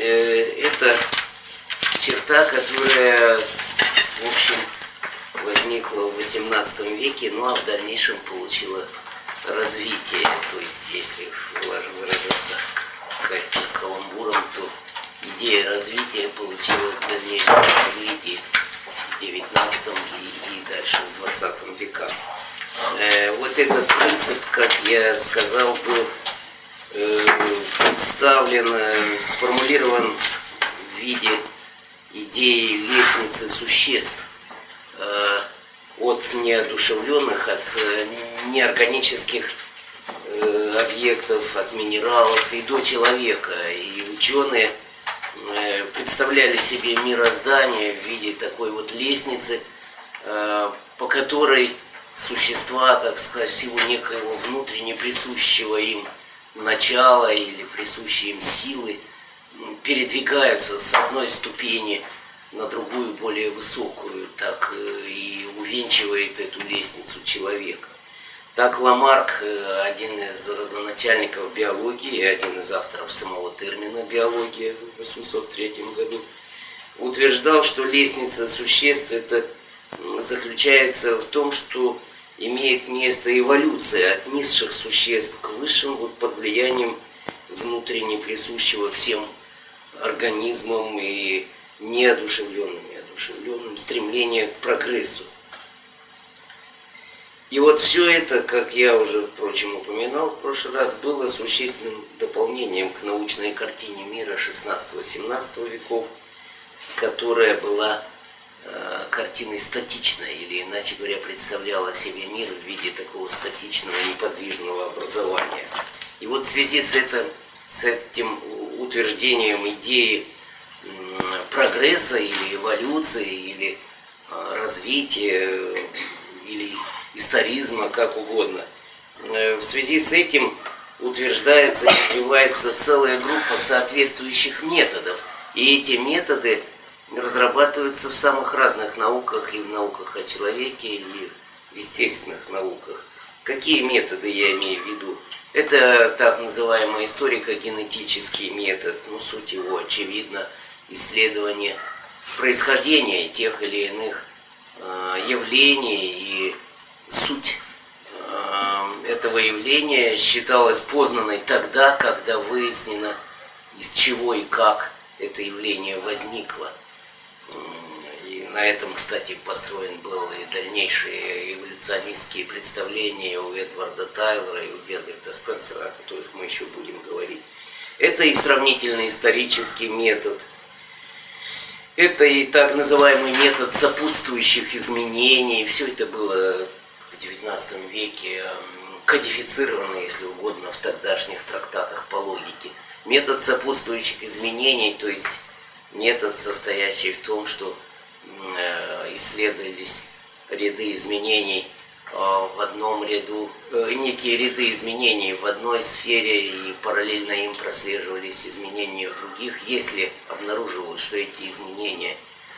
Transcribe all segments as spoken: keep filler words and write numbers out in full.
это черта, которая, в общем, возникла в восемнадцатом веке, ну а в дальнейшем получила развитие. То есть, если выражаться каламбуром, то идея развития получила дальнейшее развитие в девятнадцатом и, и дальше в двадцатом веках. Э, вот этот принцип, как я сказал, был э, представлен, э, сформулирован в виде идеи лестницы существ э, от неодушевленных, от э, неорганических э, объектов, от минералов и до человека. И ученые э, представляли себе мироздание в виде такой вот лестницы, э, по которой существа, так сказать, всего некоего внутренне присущего им начала или присущей им силы передвигаются с одной ступени на другую, более высокую, так и увенчивает эту лестницу человека. Так Ламарк, один из родоначальников биологии, один из авторов самого термина биология в восемьсот третьем году, утверждал, что лестница существ это заключается в том, что имеет место эволюция от низших существ к высшим вот под влиянием внутренне присущего всем организмам и неодушевленным, и одушевленным стремление к прогрессу. И вот все это, как я уже, впрочем, упоминал в прошлый раз, было существенным дополнением к научной картине мира шестнадцатого-семнадцатого веков, которая была э, картиной статичной, или, иначе говоря, представляла себе мир в виде такого статичного, неподвижного образования. И вот в связи с, это, с этим утверждением идеи э, прогресса или эволюции, или э, развития, или историзма, как угодно. В связи с этим утверждается и развивается целая группа соответствующих методов. И эти методы разрабатываются в самых разных науках, и в науках о человеке, и в естественных науках. Какие методы я имею в виду? Это так называемый историко-генетический метод, ну суть его очевидна, исследование происхождения тех или иных э, явлений, и суть э, этого явления считалась познанной тогда, когда выяснено, из чего и как это явление возникло. И на этом, кстати, построен был и дальнейшие эволюционистские представления у Эдварда Тайлора и у Герберта Спенсера, о которых мы еще будем говорить. Это и сравнительный исторический метод. Это и так называемый метод сопутствующих изменений. Все это было в девятнадцатом веке кодифицировано, если угодно, в тогдашних трактатах по логике. Метод сопутствующих изменений, то есть метод, состоящий в том, что исследовались ряды изменений в одном ряду, некие ряды изменений в одной сфере, и параллельно им прослеживались изменения в других, если обнаруживалось, что эти изменения,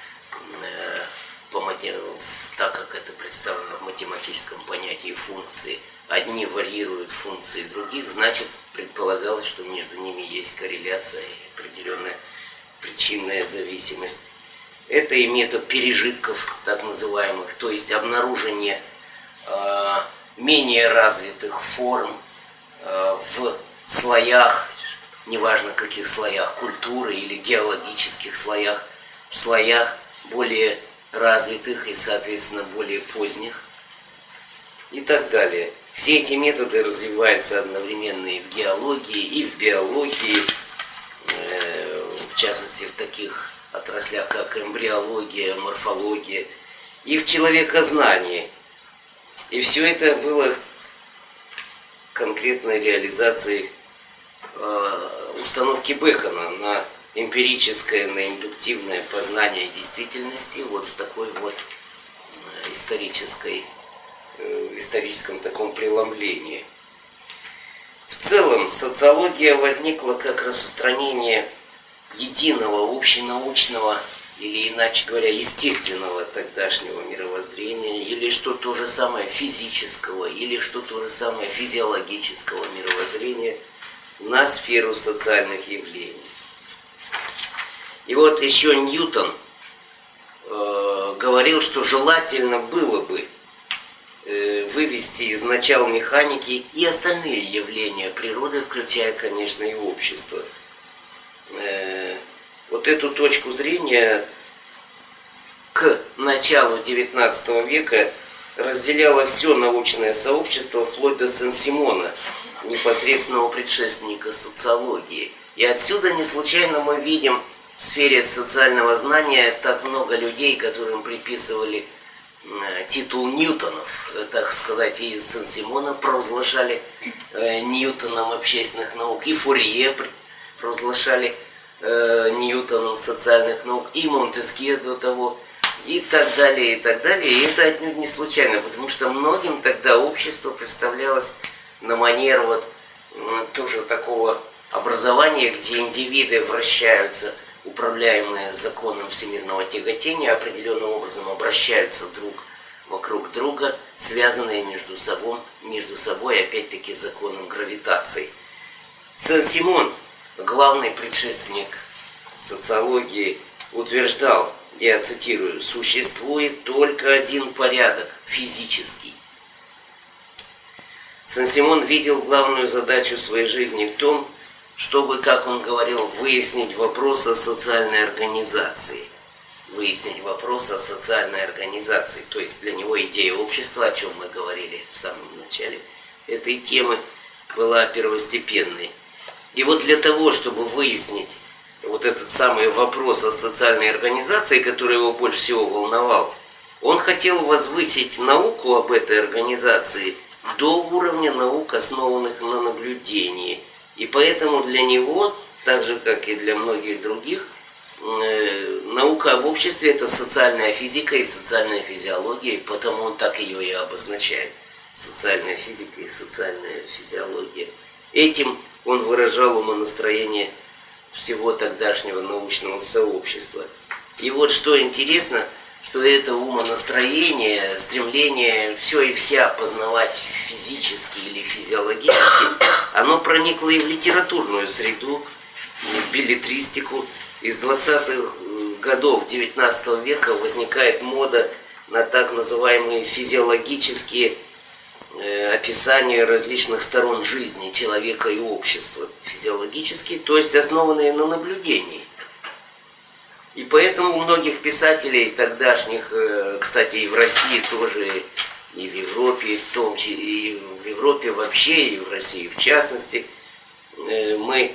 по так как это представлено в математическом понятии функции, одни варьируют функции других, значит, предполагалось, что между ними есть корреляция и определенная причинная зависимость. Это и метод пережитков, так называемых, то есть обнаружение э, менее развитых форм э, в слоях, неважно каких слоях, культуры или геологических слоях, в слоях более развитых и, соответственно, более поздних и так далее. Все эти методы развиваются одновременно и в геологии, и в биологии, э, в частности, в таких отраслях, как эмбриология, морфология, и в человекознании. И все это было конкретной реализацией э, установки Бэкона на эмпирическое, на индуктивное познание действительности вот в такой вот исторической, э, историческом таком преломлении. В целом социология возникла как распространение единого общенаучного или, иначе говоря, естественного тогдашнего мировоззрения, или что то же самое физического, или что то же самое физиологического мировоззрения на сферу социальных явлений. И вот еще Ньютон э, говорил, что желательно было бы э, вывести из начал механики и остальные явления природы, включая, конечно, и общество. Э, вот эту точку зрения к началу девятнадцатого века разделяло все научное сообщество вплоть до Сен-Симона, непосредственного предшественника социологии. И отсюда не случайно мы видим в сфере социального знания так много людей, которым приписывали титул Ньютонов, так сказать, и Сен-Симона провозглашали Ньютоном общественных наук, и Фурье провозглашали Ньютоном социальных наук, и Монтескье до того, и так далее, и так далее. И это отнюдь не случайно, потому что многим тогда общество представлялось на манер вот тоже такого образования, где индивиды вращаются, управляемые законом всемирного тяготения, определенным образом обращаются друг вокруг друга, связанные между собой, между собой опять-таки законом гравитации. Сен-Симон, главный предшественник социологии, утверждал, я цитирую: «Существует только один порядок, физический». Сен-Симон видел главную задачу своей жизни в том, чтобы, как он говорил, выяснить вопрос о социальной организации. Выяснить вопрос о социальной организации. То есть для него идея общества, о чем мы говорили в самом начале этой темы, была первостепенной. И вот для того, чтобы выяснить вот этот самый вопрос о социальной организации, который его больше всего волновал, он хотел возвысить науку об этой организации до уровня наук, основанных на наблюдении. И поэтому для него, так же как и для многих других, э, наука об обществе — это социальная физика и социальная физиология, и потому он так ее и обозначает. Социальная физика и социальная физиология. Этим он выражал умонастроение всего тогдашнего научного сообщества. И вот что интересно, что это умонастроение, стремление все и вся познавать физически или физиологически, оно проникло и в литературную среду, в беллетристику. Из двадцатых годов девятнадцатого века возникает мода на так называемые физиологические э, описания различных сторон жизни человека и общества. Физиологические, то есть основанные на наблюдении. И поэтому у многих писателей тогдашних, кстати, и в России тоже, и в Европе, в том числе, и в Европе вообще, и в России в частности, мы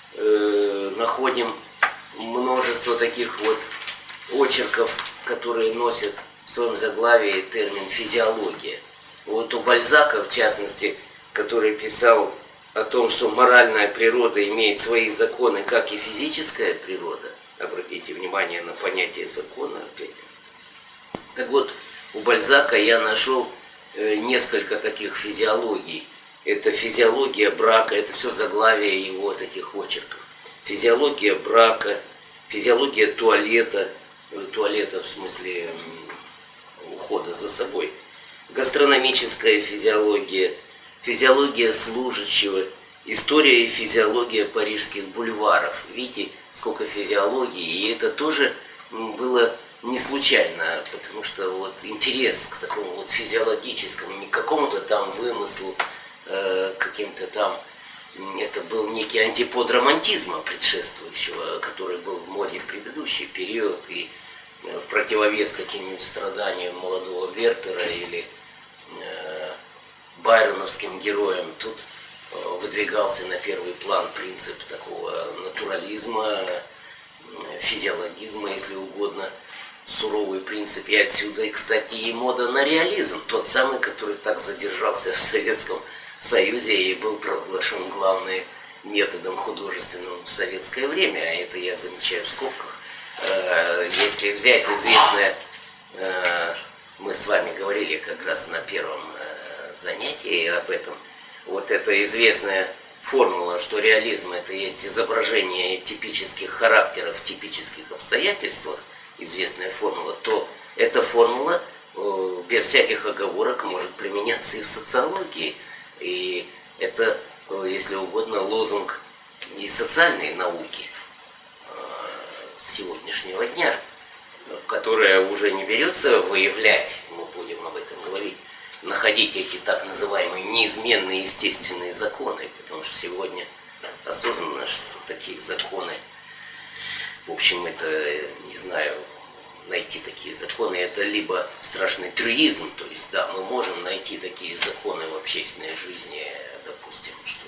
находим множество таких вот очерков, которые носят в своем заглавии термин «физиология». Вот у Бальзака, в частности, который писал о том, что моральная природа имеет свои законы, как и физическая природа. Обратите внимание на понятие закона опять. Так вот, у Бальзака я нашел э, несколько таких физиологий. Это физиология брака, это все заглавие его таких очерков. Физиология брака, физиология туалета, э, туалета в смысле э, ухода за собой. Гастрономическая физиология, физиология служащего, история и физиология парижских бульваров. Видите, сколько физиологии, и это тоже было не случайно, потому что вот интерес к такому вот физиологическому, не к какому-то там вымыслу, э, каким-то там, это был некий антипод романтизма предшествующего, который был в моде в предыдущий период, и в противовес каким-нибудь страданиям молодого Вертера или э, байроновским героям. Тут выдвигался на первый план принцип такого натурализма, физиологизма, если угодно, суровый принцип. И отсюда, и, кстати, и мода на реализм, тот самый, который так задержался в Советском Союзе и был провозглашен главным методом художественным в советское время. А это я замечаю в скобках. Если взять известное, мы с вами говорили как раз на первом занятии об этом, вот эта известная формула, что реализм — это есть изображение типических характеров в типических обстоятельствах, известная формула, то эта формула э, без всяких оговорок может применяться и в социологии. И это, э, если угодно, лозунг и социальной науки. Э, сегодняшнего дня, которая уже не берется выявлять, мы будем об этом говорить, находить эти так называемые неизменные естественные законы, потому что сегодня осознанно, что такие законы, в общем, это, не знаю, найти такие законы, это либо страшный трюизм, то есть, да, мы можем найти такие законы в общественной жизни, допустим, что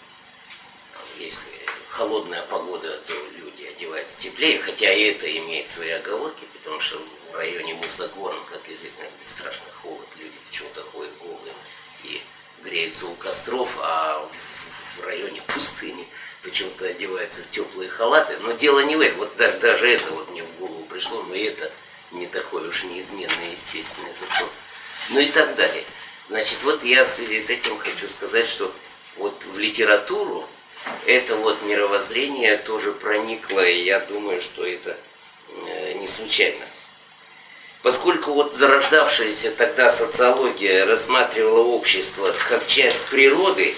если холодная погода, то люди одеваются теплее, хотя и это имеет свои оговорки, потому что в районе мыса Горн, как известно, где страшный холод, люди почему-то ходят голые и греются у костров, а в районе пустыни почему-то одеваются в теплые халаты. Но дело не в этом, вот даже, даже это вот мне в голову пришло, но это не такой уж неизменный естественный закон. Ну и так далее. Значит, вот я в связи с этим хочу сказать, что вот в литературу это вот мировоззрение тоже проникло, и я думаю, что это э, не случайно. Поскольку вот зарождавшаяся тогда социология рассматривала общество как часть природы,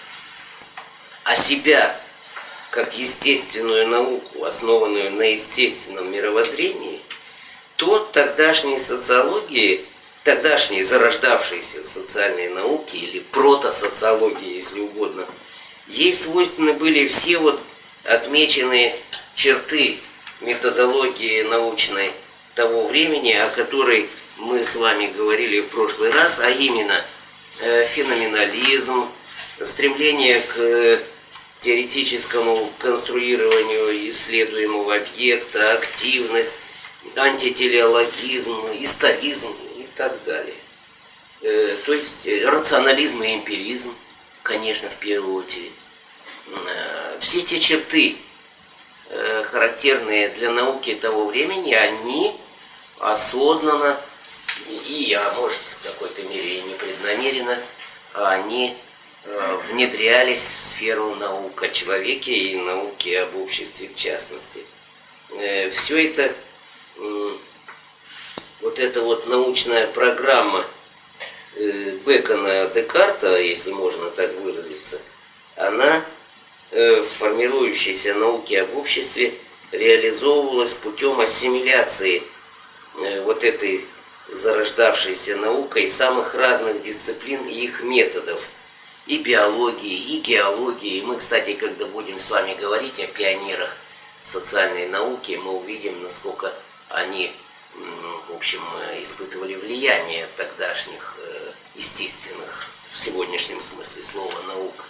а себя как естественную науку, основанную на естественном мировоззрении, то тогдашней социологии, тогдашней зарождавшейся социальной науки или протосоциологии, если угодно, ей свойственны были все вот отмеченные черты методологии научной того времени, о которой мы с вами говорили в прошлый раз, а именно э, феноменализм, стремление к теоретическому конструированию исследуемого объекта, активность, антителеологизм, историзм и так далее. Э, то есть рационализм и эмпиризм, конечно, в первую очередь. Э, все те черты, э, характерные для науки того времени, они осознанно и, а может, в какой-то мере и непреднамеренно, они внедрялись в сферу наук о человеке и науки об обществе в частности. Все это, вот эта вот научная программа Бекона, Декарта, если можно так выразиться, она в формирующейся науке об обществе реализовывалась путем ассимиляции вот этой зарождавшейся наукой самых разных дисциплин и их методов. И биологии, и геологии. Мы, кстати, когда будем с вами говорить о пионерах социальной науки, мы увидим, насколько они, в общем, испытывали влияние тогдашних естественных, в сегодняшнем смысле слова, наук.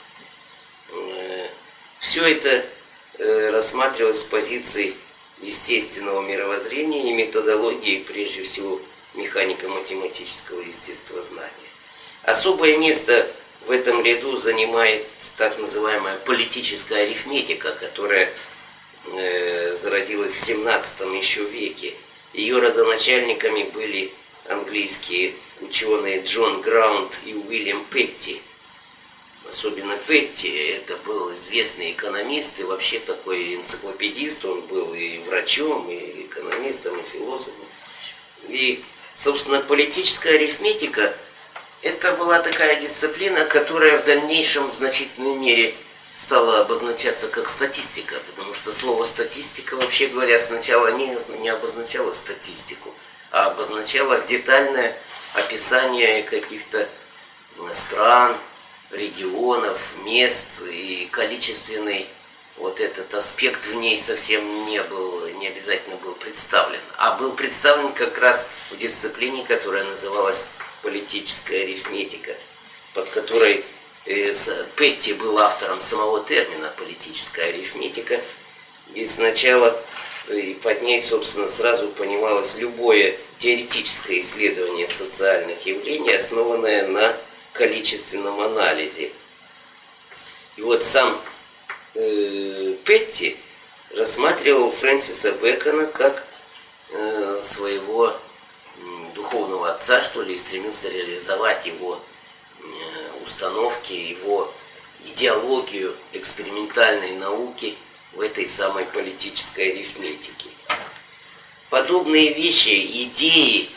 Все это рассматривалось с позиции естественного мировоззрения и методологии, прежде всего, механико-математического естествознания. Особое место в этом ряду занимает так называемая политическая арифметика, которая э, зародилась в семнадцатом еще веке. Ее родоначальниками были английские ученые Джон Граунд и Уильям Петти. Особенно Петти, это был известный экономист и вообще такой энциклопедист, он был и врачом, и экономистом, и философом. И, собственно, политическая арифметика — это была такая дисциплина, которая в дальнейшем в значительной мере стала обозначаться как статистика, потому что слово статистика, вообще говоря, сначала не, не обозначало статистику, а обозначало детальное описание каких-то стран, регионов, мест, и количественный вот этот аспект в ней совсем не был, не обязательно был представлен, а был представлен как раз в дисциплине, которая называлась политическая арифметика, под которой э, Петти был автором самого термина политическая арифметика, и сначала и под ней, собственно, сразу понималось любое теоретическое исследование социальных явлений, основанное на количественном анализе. И вот сам э, Петти рассматривал Фрэнсиса Бэкона как э, своего духовного отца, что ли, и стремился реализовать его э, установки, его идеологию экспериментальной науки в этой самой политической арифметике. Подобные вещи, идеи,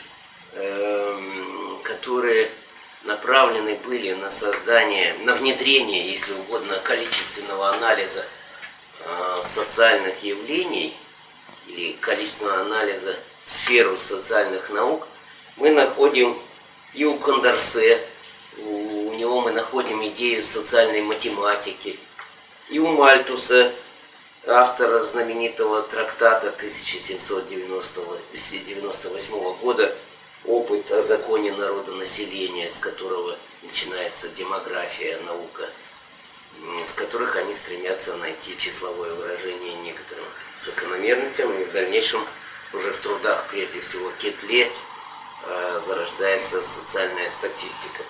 э, которые направлены были на создание, на внедрение, если угодно, количественного анализа э, социальных явлений или количественного анализа в сферу социальных наук, мы находим и у Кондорсе, у него мы находим идею социальной математики, и у Мальтуса, автора знаменитого трактата тысяча семьсот девяносто восьмого года «Опыт о законе народонаселения», с которого начинается демография, наука, в которых они стремятся найти числовое выражение некоторым закономерностям, и в дальнейшем уже в трудах, прежде всего, Кетле, зарождается социальная статистика.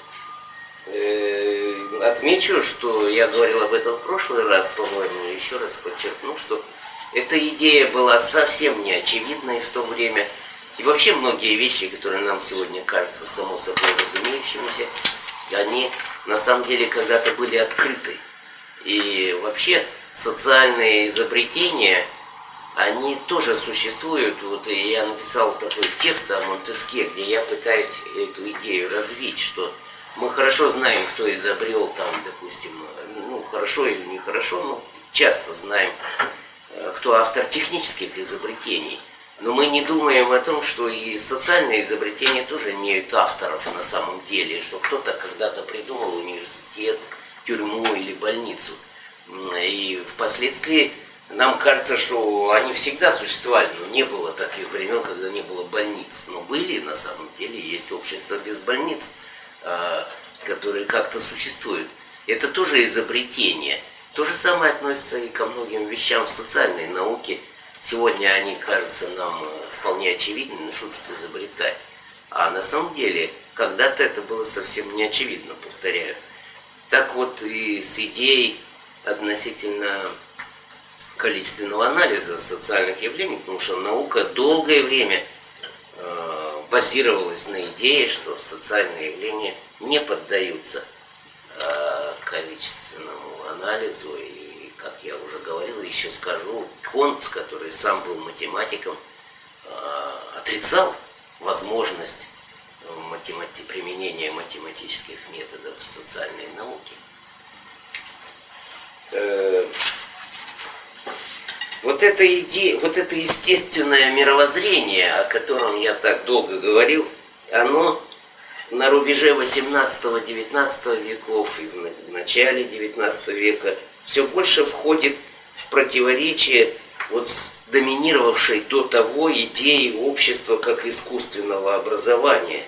Отмечу, что я говорил об этом в прошлый раз, по-моему, еще раз подчеркну, что эта идея была совсем неочевидной в то время. И вообще многие вещи, которые нам сегодня кажутся само собой разумеющимися, они на самом деле когда-то были открыты. И вообще социальные изобретения, они тоже существуют. Вот я написал такой текст о Монтеске, где я пытаюсь эту идею развить, что мы хорошо знаем, кто изобрел там, допустим, ну хорошо или нехорошо, но часто знаем, кто автор технических изобретений. Но мы не думаем о том, что и социальные изобретения тоже имеют авторов на самом деле, что кто-то когда-то придумал университет, тюрьму или больницу. И впоследствии нам кажется, что они всегда существовали, но не было таких времен, когда не было больниц. Но были, на самом деле, есть общества без больниц, которые как-то существуют. Это тоже изобретение. То же самое относится и ко многим вещам в социальной науке. Сегодня они кажутся нам вполне очевидными, что тут изобретать. А на самом деле, когда-то это было совсем не очевидно, повторяю. Так вот и с идеей относительно количественного анализа социальных явлений, потому что наука долгое время э, базировалась на идее, что социальные явления не поддаются э, количественному анализу. И, как я уже говорил, еще скажу, Конт, который сам был математиком, э, отрицал возможность математи- применения математических методов в социальной науке. Э, Вот эта идея, вот это естественное мировоззрение, о котором я так долго говорил, оно на рубеже восемнадцатого-девятнадцатого веков и в начале девятнадцатого века все больше входит в противоречие вот с доминировавшей до того идеей общества как искусственного образования.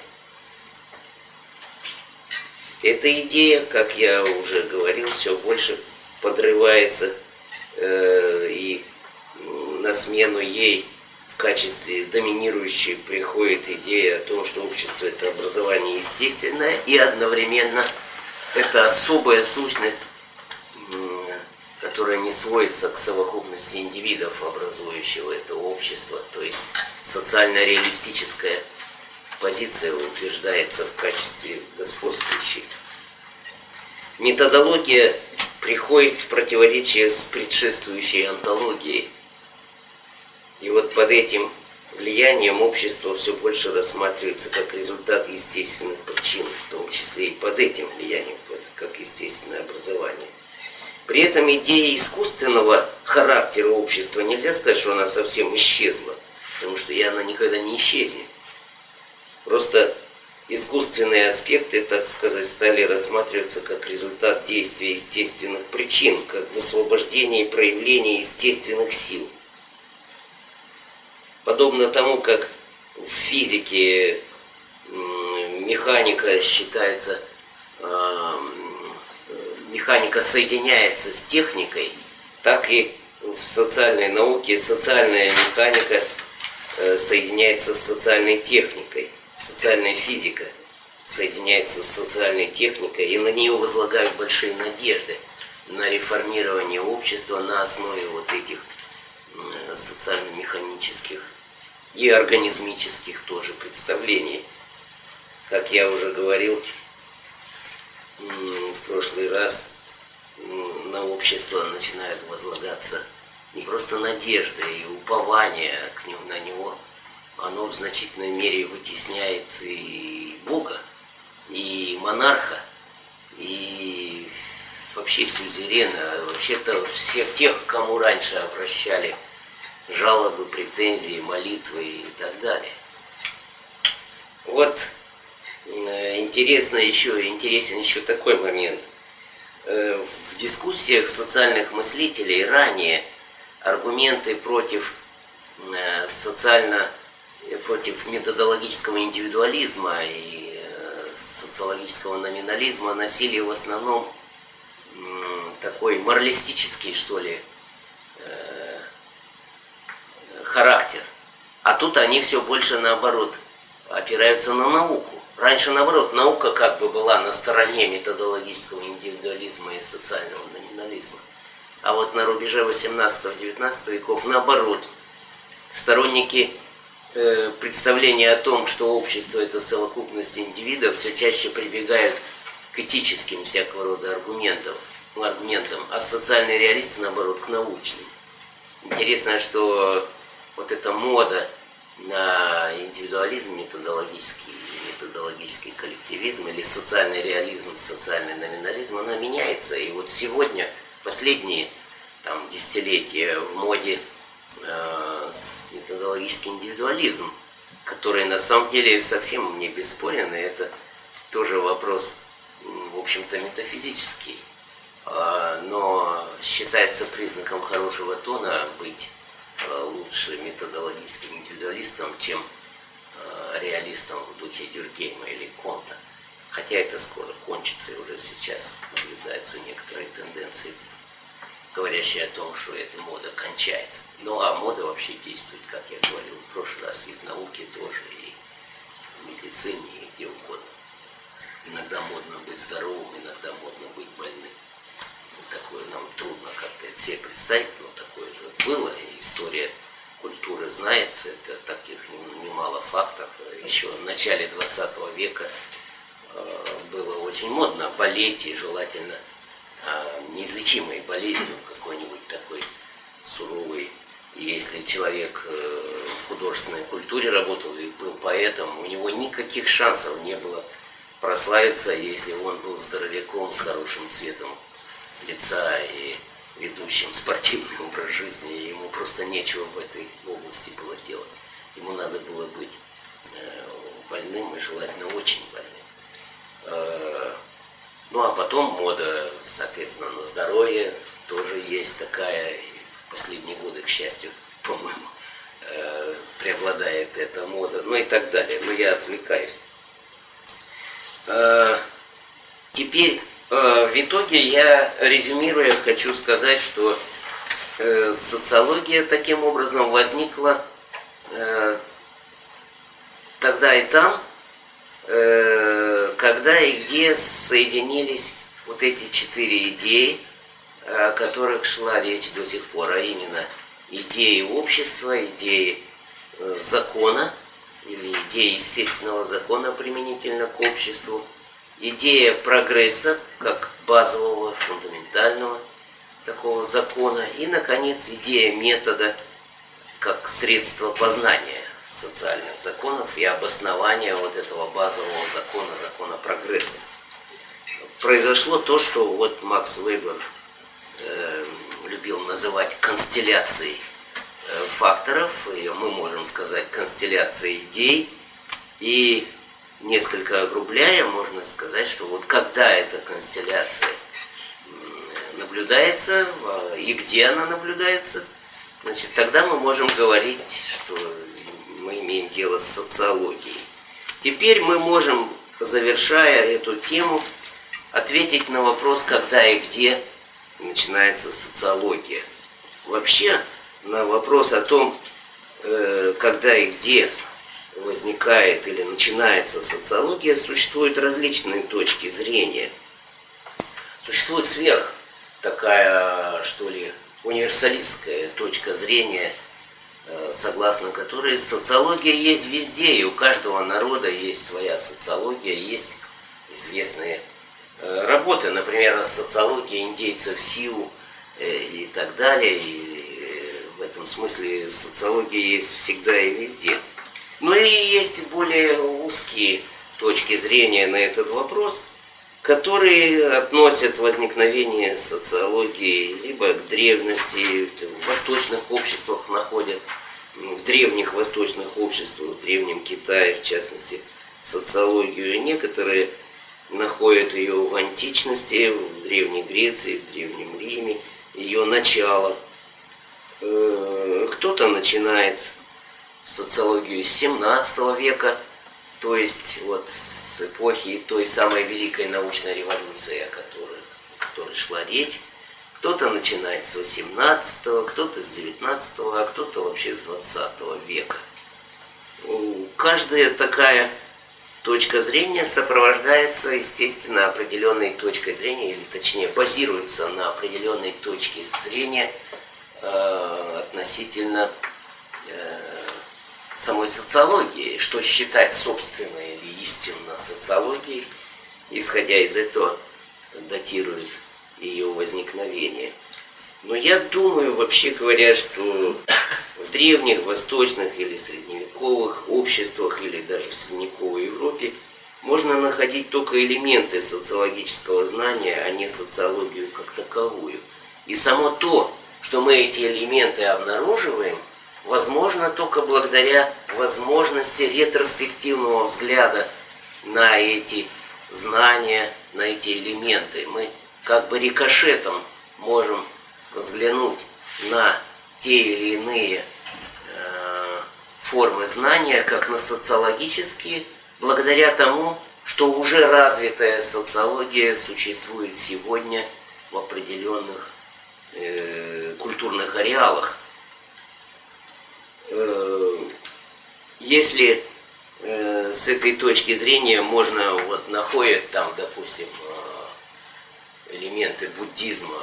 Эта идея, как я уже говорил, все больше подрывается, э, и на смену ей в качестве доминирующей приходит идея о том, что общество – это образование естественное, и одновременно это особая сущность, которая не сводится к совокупности индивидов, образующего это общество. То есть социально-реалистическая позиция утверждается в качестве господствующей. Методология приходит в противоречие с предшествующей онтологией. И вот под этим влиянием общество все больше рассматривается как результат естественных причин, в том числе и под этим влиянием, как естественное образование. При этом идея искусственного характера общества, нельзя сказать, что она совсем исчезла, потому что и она никогда не исчезнет. Просто искусственные аспекты, так сказать, стали рассматриваться как результат действия естественных причин, как высвобождение и проявление естественных сил. Подобно тому, как в физике механика считается, механика соединяется с техникой, так и в социальной науке социальная механика соединяется с социальной техникой, социальная физика соединяется с социальной техникой, и на нее возлагают большие надежды на реформирование общества на основе вот этих социально-механических и организмических тоже представлений. Как я уже говорил в прошлый раз, на общество начинают возлагаться не просто надежды и упование к нему, на него, оно в значительной мере вытесняет и Бога, и монарха, и вообще сюзерена, вообще-то всех тех, к кому раньше обращали жалобы, претензии, молитвы и так далее. Вот интересно еще, интересен еще такой момент. В дискуссиях социальных мыслителей ранее аргументы против социально, против методологического индивидуализма и социологического номинализма носили в основном такой моралистический, что ли, характер. А тут они все больше наоборот опираются на науку. Раньше, наоборот, наука как бы была на стороне методологического индивидуализма и социального номинализма. А вот на рубеже восемнадцатого-девятнадцатого веков, наоборот, сторонники э, представления о том, что общество – это совокупность индивидов, все чаще прибегают к этическим всякого рода аргументам, аргументам, а социальные реалисты, наоборот, к научным. Интересно, что вот эта мода на индивидуализм методологический, методологический коллективизм или социальный реализм, социальный номинализм, она меняется. И вот сегодня, последние там, десятилетия в моде э, методологический индивидуализм, который на самом деле совсем не бесспорен, и это тоже вопрос, в общем-то, метафизический. Э, но считается признаком хорошего тона быть лучше методологическим индивидуалистом, чем э, реалистом в духе Дюркгейма или Конта. Хотя это скоро кончится, и уже сейчас наблюдаются некоторые тенденции, говорящие о том, что эта мода кончается. Ну а мода вообще действует, как я говорил в прошлый раз, и в науке тоже, и в медицине, и где угодно. Иногда модно быть здоровым, иногда модно быть больным. Такое нам трудно как-то это себе представить, но такое же было, и история культуры знает, это таких немало фактов. Еще в начале двадцатого века было очень модно болеть, и желательно неизлечимой болезнью, какой-нибудь такой суровый. И если человек в художественной культуре работал и был поэтом, у него никаких шансов не было прославиться, если он был здоровяком с хорошим цветом лица и ведущим спортивный образ жизни, и ему просто нечего в этой области было делать. Ему надо было быть э, больным и желательно очень больным. Э, ну а потом мода, соответственно, на здоровье тоже есть такая, и в последние годы, к счастью, по-моему, э, преобладает эта мода, ну и так далее. Но я отвлекаюсь. Э, теперь в итоге я, резюмируя, хочу сказать, что э, социология таким образом возникла э, тогда и там, э, когда и где соединились вот эти четыре идеи, о которых шла речь до сих пор, а именно идеи общества, идеи э, закона или идеи естественного закона применительно к обществу, идея прогресса как базового, фундаментального такого закона. И, наконец, идея метода как средство познания социальных законов и обоснования вот этого базового закона, закона прогресса. Произошло то, что вот Макс Вебер э, любил называть констелляцией э, факторов, и мы можем сказать констелляцией идей, и несколько огрубляя, можно сказать, что вот когда эта констелляция наблюдается и где она наблюдается, значит, тогда мы можем говорить, что мы имеем дело с социологией. Теперь мы можем, завершая эту тему, ответить на вопрос, когда и где начинается социология. Вообще, на вопрос о том, когда и где возникает или начинается социология, существуют различные точки зрения. Существует сверх такая, что ли, универсалистская точка зрения, согласно которой социология есть везде, и у каждого народа есть своя социология, есть известные работы, например, социология индейцев Сиу и так далее, и в этом смысле социология есть всегда и везде. Но и есть более узкие точки зрения на этот вопрос, которые относят возникновение социологии либо к древности, в восточных обществах находят, в древних восточных обществах, в Древнем Китае, в частности, социологию. Некоторые находят ее в античности, в Древней Греции, в Древнем Риме, ее начало. Кто-то начинает социологию с семнадцатого века, то есть вот с эпохи той самой великой научной революции, о которой, о которой шла речь. Кто-то начинает с восемнадцатого, кто-то с девятнадцатого, а кто-то вообще с двадцатого века. Каждая такая точка зрения сопровождается, естественно, определенной точкой зрения, или точнее базируется на определенной точке зрения э, относительно э, самой социологии, что считать собственной или истинно социологией, исходя из этого датирует ее возникновение. Но я думаю, вообще говоря, что в древних, восточных или средневековых обществах, или даже в средневековой Европе можно находить только элементы социологического знания, а не социологию как таковую. И само то, что мы эти элементы обнаруживаем, возможно только благодаря возможности ретроспективного взгляда на эти знания, на эти элементы. Мы как бы рикошетом можем взглянуть на те или иные э, формы знания, как на социологические, благодаря тому, что уже развитая социология существует сегодня в определенных э, культурных ареалах. Э, если э, с этой точки зрения можно вот находить там, допустим, элементы буддизма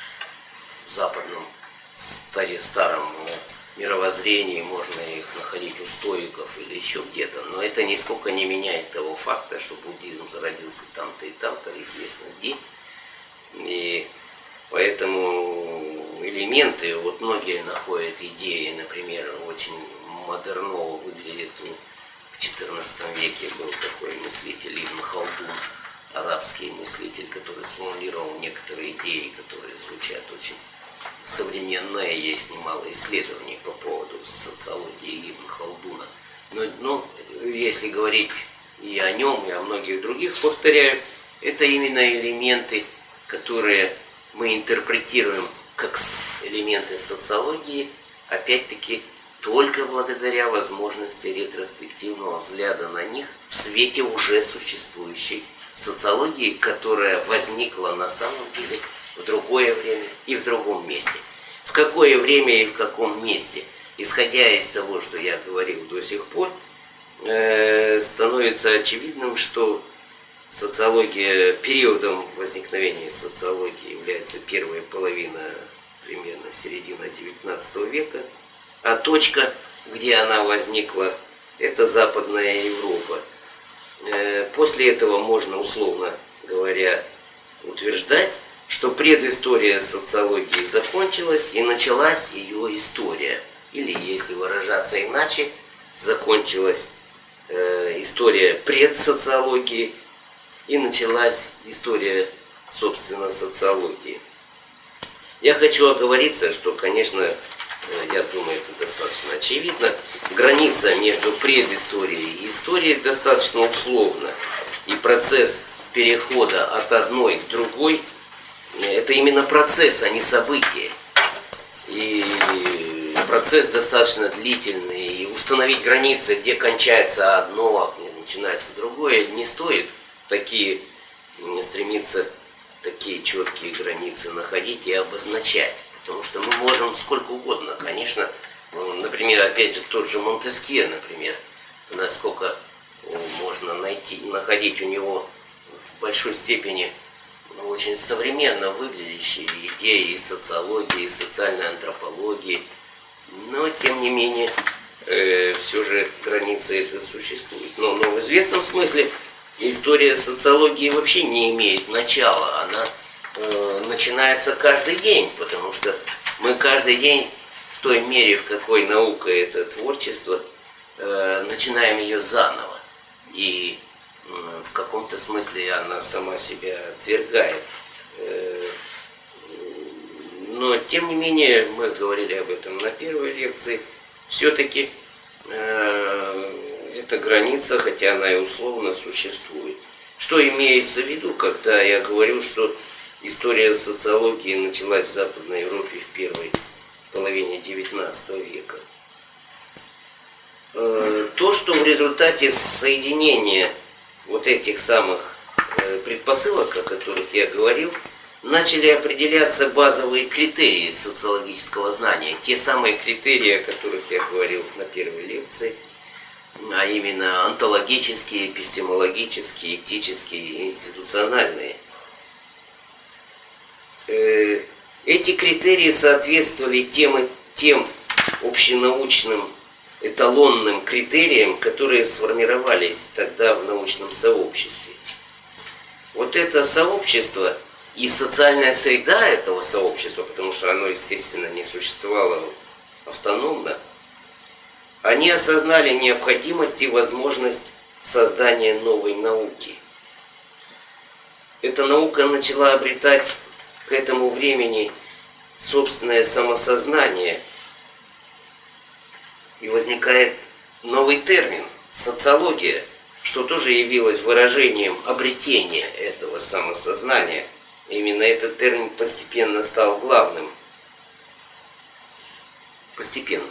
в западном старе, старом мировоззрении, можно их находить у стоиков или еще где-то, но это нисколько не меняет того факта, что буддизм зародился там-то и там-то, известно где. И поэтому элементы, вот многие находят идеи, например, очень модерново выглядит. В четырнадцатом веке был такой мыслитель Ибн Халдун, арабский мыслитель, который сформулировал некоторые идеи, которые звучат очень современно, и есть немало исследований по поводу социологии Ибн Халдуна. Но, но если говорить и о нем, и о многих других, повторяю, это именно элементы, которые мы интерпретируем как элементы социологии, опять-таки только благодаря возможности ретроспективного взгляда на них в свете уже существующей социологии, которая возникла на самом деле в другое время и в другом месте. В какое время и в каком месте, исходя из того, что я говорил до сих пор, э, становится очевидным, что социология, периодом возникновения социологии является первая половина, примерно середина девятнадцатого века, а точка, где она возникла, это Западная Европа. После этого можно, условно говоря, утверждать, что предыстория социологии закончилась и началась ее история. Или, если выражаться иначе, закончилась э, история предсоциологии и началась история, собственно, социологии. Я хочу оговориться, что, конечно, я думаю, это достаточно очевидно, граница между предысторией и историей достаточно условна. И процесс перехода от одной к другой – это именно процесс, а не событие. И процесс достаточно длительный. И установить границы, где кончается одно, а где начинается другое, не стоит такие, стремиться такие четкие границы находить и обозначать. Потому что мы можем сколько угодно, конечно, ну, например, опять же, тот же Монтескье, например, насколько можно найти, находить у него в большой степени ну, очень современно выглядящие идеи из социологии, из социальной антропологии, но, тем не менее, э, все же границы это существуют. Но, но в известном смысле история социологии вообще не имеет начала, она начинается каждый день, потому что мы каждый день в той мере, в какой наука это творчество, э, начинаем ее заново. И в каком-то смысле она сама себя отвергает. Но, тем не менее, мы говорили об этом на первой лекции, все-таки эта граница, хотя она и условно существует. Что имеется в виду, когда я говорю, что история социологии началась в Западной Европе в первой половине девятнадцатого века? То, что в результате соединения вот этих самых предпосылок, о которых я говорил, начали определяться базовые критерии социологического знания. Те самые критерии, о которых я говорил на первой лекции, а именно онтологические, эпистемологические, этические и институциональные. Эти критерии соответствовали тем, тем общенаучным эталонным критериям, которые сформировались тогда в научном сообществе. Вот это сообщество и социальная среда этого сообщества, потому что оно, естественно, не существовало автономно, они осознали необходимость и возможность создания новой науки. Эта наука начала обретать к этому времени собственное самосознание, и возникает новый термин – социология, что тоже явилось выражением обретения этого самосознания. Именно этот термин постепенно стал главным. Постепенно.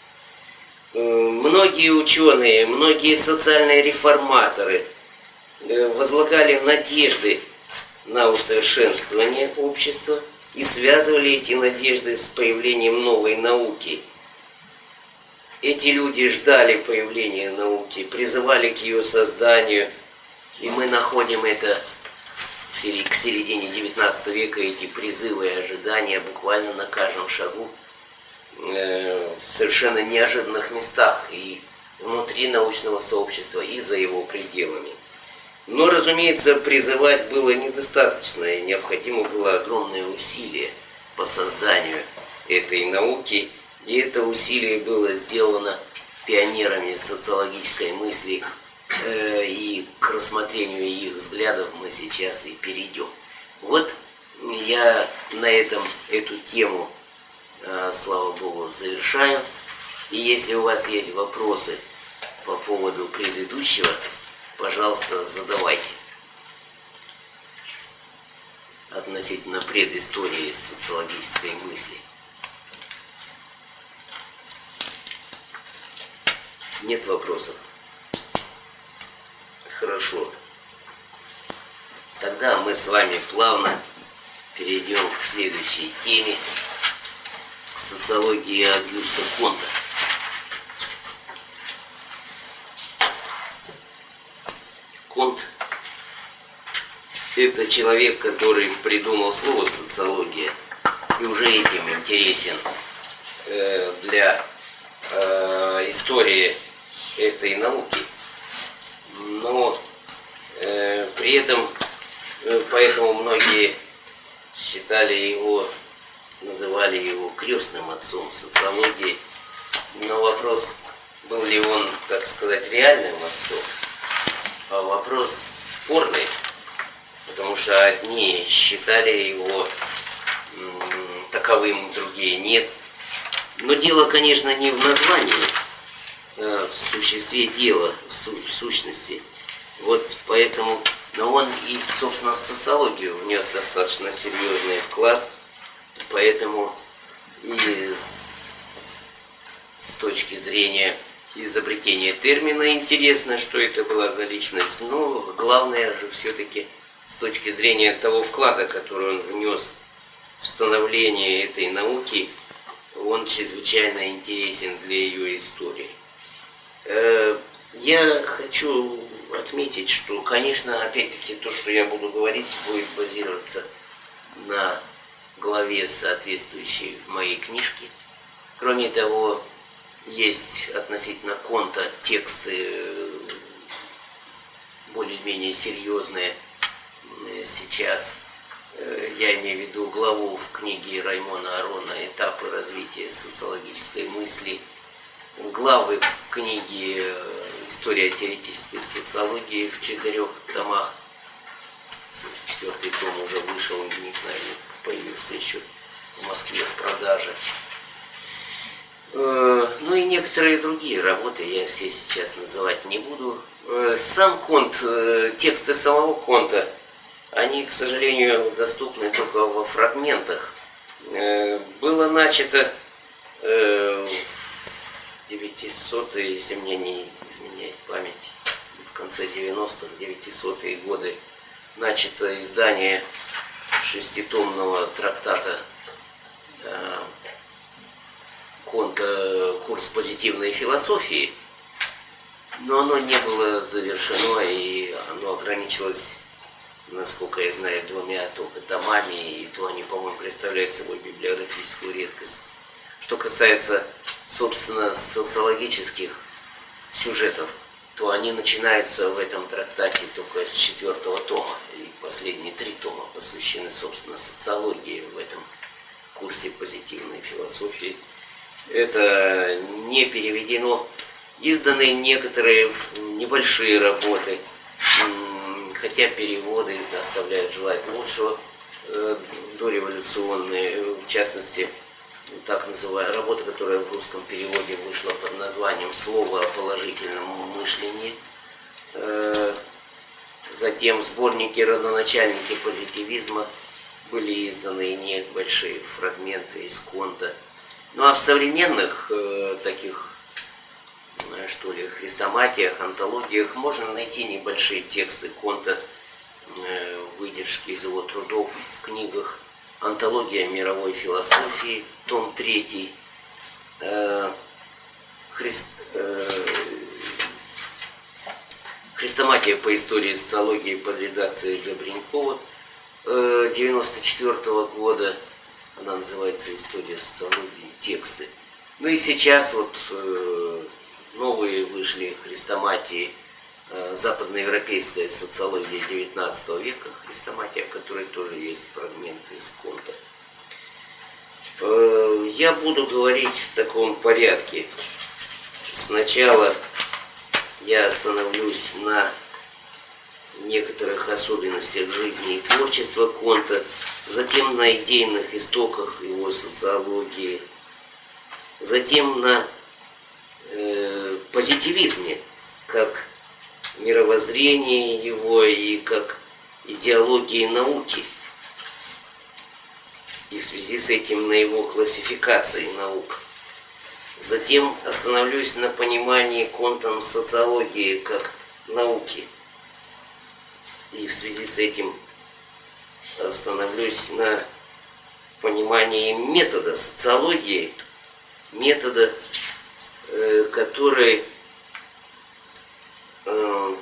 Многие ученые, многие социальные реформаторы возлагали надежды на усовершенствование общества и связывали эти надежды с появлением новой науки. Эти люди ждали появления науки, призывали к ее созданию, и мы находим это к середине девятнадцатого века, эти призывы и ожидания буквально на каждом шагу, в совершенно неожиданных местах и внутри научного сообщества, и за его пределами. Но, разумеется, призывать было недостаточно, и необходимо было огромное усилие по созданию этой науки, и это усилие было сделано пионерами социологической мысли, э, и к рассмотрению их взглядов мы сейчас и перейдем. Вот я на этом эту тему, э, слава Богу, завершаю. И если у вас есть вопросы по поводу предыдущего, пожалуйста, задавайте. Относительно предыстории социологической мысли. Нет вопросов? Хорошо. Тогда мы с вами плавно перейдем к следующей теме, к социологии Огюста Конта. Конт – это человек, который придумал слово «социология», и уже этим интересен э, для э, истории этой науки. Но э, при этом, э, поэтому многие считали его, называли его крестным отцом социологии. Но вопрос, был ли он, так сказать, реальным отцом, а вопрос спорный, потому что одни считали его м, таковым, другие нет. Но дело, конечно, не в названии, а в существе дела, в, су в сущности. Вот поэтому, но он и, собственно, в социологию внес достаточно серьезный вклад, поэтому и с, с точки зрения изобретения термина интересно, что это была за личность, но главное же все-таки с точки зрения того вклада, который он внес в становление этой науки, он чрезвычайно интересен для ее истории. Я хочу отметить, что, конечно, опять-таки то, что я буду говорить, будет базироваться на главе, соответствующей в моей книжке. Кроме того, есть относительно Конта тексты более-менее серьезные сейчас. Я имею в виду главу в книге Раймона Арона «Этапы развития социологической мысли», главы в книге история теоретической социологии в четырех томах. Четвертый том уже вышел, не знаю, появился еще в Москве в продаже. Ну и некоторые другие работы, я все сейчас называть не буду. Сам Конт, тексты самого Конта, они, к сожалению, доступны только во фрагментах. Было начато в девятисотые, если мне не изменяет память, в конце девяностых, девятисотые годы, начато издание шеститомного трактата Конта «Курс позитивной философии», но оно не было завершено, и оно ограничилось, насколько я знаю, двумя только томами, и то они, по-моему, представляют собой библиографическую редкость. Что касается, собственно, социологических сюжетов, то они начинаются в этом трактате только с четвертого тома, и последние три тома посвящены, собственно, социологии в этом курсе позитивной философии. Это не переведено. Изданы некоторые небольшие работы, хотя переводы оставляют желать лучшего, дореволюционные, в частности, так называемая работа, которая в русском переводе вышла под названием «Слово о положительном мышлении». Затем сборники «Родоначальники позитивизма» были изданы небольшие фрагменты из Конта. Ну а в современных таких, что ли, хрестоматиях, антологиях можно найти небольшие тексты Конта, выдержки из его трудов в книгах «Антология мировой философии», том третий, Христ... «Хрестоматия по истории социологии» под редакцией Добренькова девяносто четвёртого года, она называется «История социологии. Тексты». Ну и сейчас вот новые вышли хрестоматии «Западноевропейская социология девятнадцатого века», хрестоматия, в которой тоже есть фрагменты из Конта. Я буду говорить в таком порядке. Сначала я остановлюсь на некоторых особенностях жизни и творчества Конта, затем на идейных истоках его социологии, затем на э, позитивизме, как мировоззрении его и как идеологии науки, и в связи с этим на его классификации наук. Затем остановлюсь на понимании Контом социологии как науки, и в связи с этим остановлюсь на понимании метода социологии, метода, э, который э,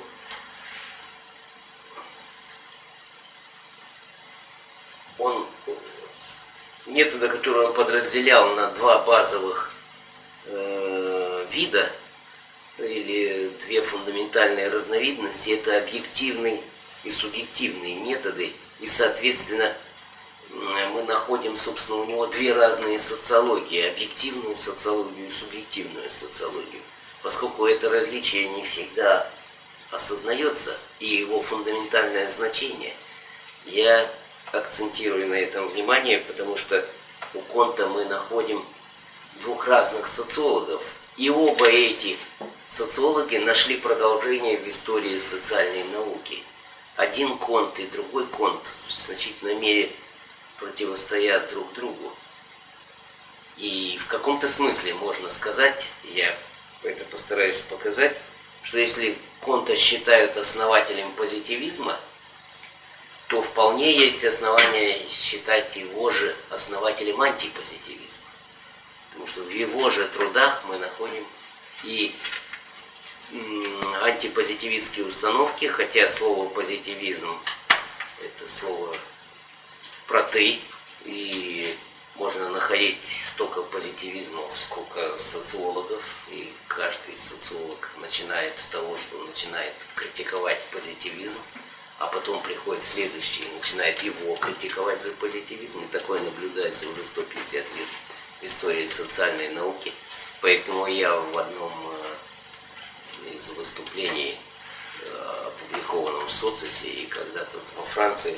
он метода, который он подразделял на два базовых э, вида или две фундаментальные разновидности. Это объективный и субъективные методы, и, соответственно, мы находим, собственно, у него две разные социологии: объективную социологию и субъективную социологию. Поскольку это различие не всегда осознается, и его фундаментальное значение, я акцентирую на этом внимание, потому что у Конта мы находим двух разных социологов, и оба эти социологи нашли продолжение в истории социальной науки. Один Конт и другой Конт в значительной мере противостоят друг другу. И в каком-то смысле можно сказать, я это постараюсь показать, что если Конта считают основателем позитивизма, то вполне есть основания считать его же основателем антипозитивизма. Потому что в его же трудах мы находим и антипозитивистские установки, хотя слово позитивизм — это слово протей, и можно находить столько позитивизмов, сколько социологов, и каждый социолог начинает с того, что начинает критиковать позитивизм, а потом приходит следующий и начинает его критиковать за позитивизм, и такое наблюдается уже сто пятьдесят лет в истории социальной науки. Поэтому я в одном из выступлений, опубликованном в Социсе, и когда-то во Франции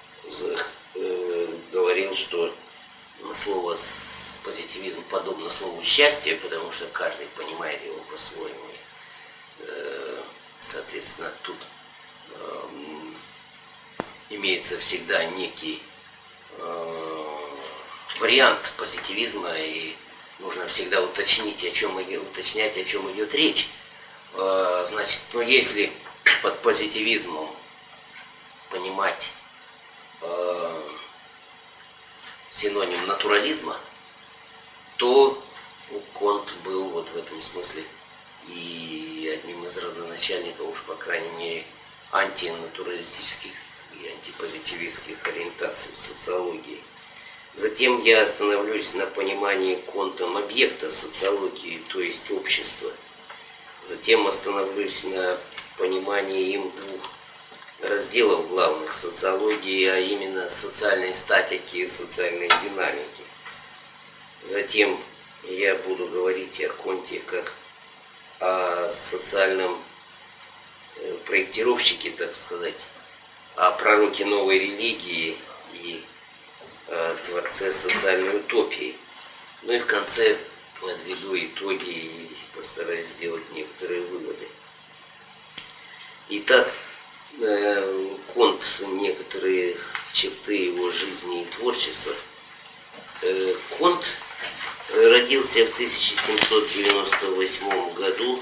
говорил, что слово позитивизм подобно слову счастье, потому что каждый понимает его по-своему. Соответственно, тут имеется всегда некий вариант позитивизма, и нужно всегда уточнить, о чем идет, уточнять, о чем идет речь. Значит, ну, если под позитивизмом понимать э, синоним натурализма, то Конт был вот в этом смысле и одним из родоначальников, уж по крайней мере, антинатуралистических и антипозитивистских ориентаций в социологии. Затем я остановлюсь на понимании Контом объекта социологии, то есть общества. Затем остановлюсь на понимании им двух разделов главных социологии, а именно социальной статики и социальной динамики. Затем я буду говорить о Конте как о социальном проектировщике, так сказать, о пророке новой религии и о творце социальной утопии. Ну и в конце подведу итоги и постараюсь сделать некоторые выводы. Итак, Конт, некоторые черты его жизни и творчества. Конт родился в тысяча семьсот девяносто восьмом году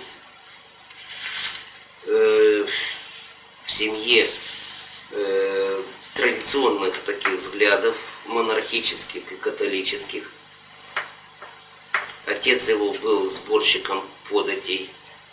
в семье традиционных таких взглядов, монархических и католических. Отец его был сборщиком податей.